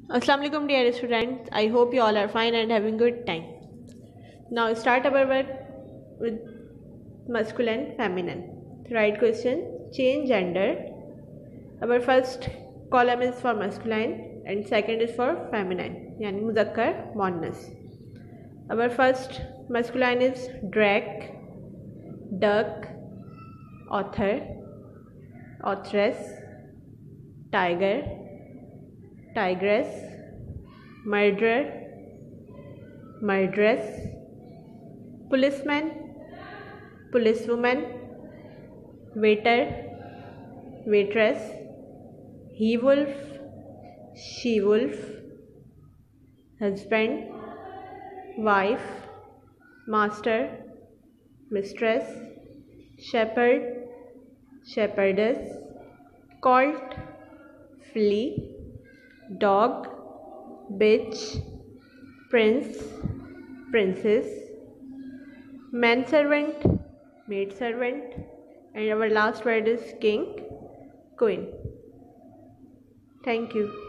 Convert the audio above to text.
Assalamu alaikum dear students. I hope you all are fine and having good time. Now start our word with masculine, feminine. Right question. Change gender. Our first column is for masculine and second is for feminine. Yani muzakkar, muannas. Our first masculine is drake, duck, author, authoress, tiger, tigress, murderer, murderess, policeman, policewoman, waiter, waitress, he wolf, she wolf, husband, wife, master, mistress, shepherd, shepherdess, colt, flea, dog, bitch, prince, princess, manservant, maidservant, and our last word is king, queen. Thank you.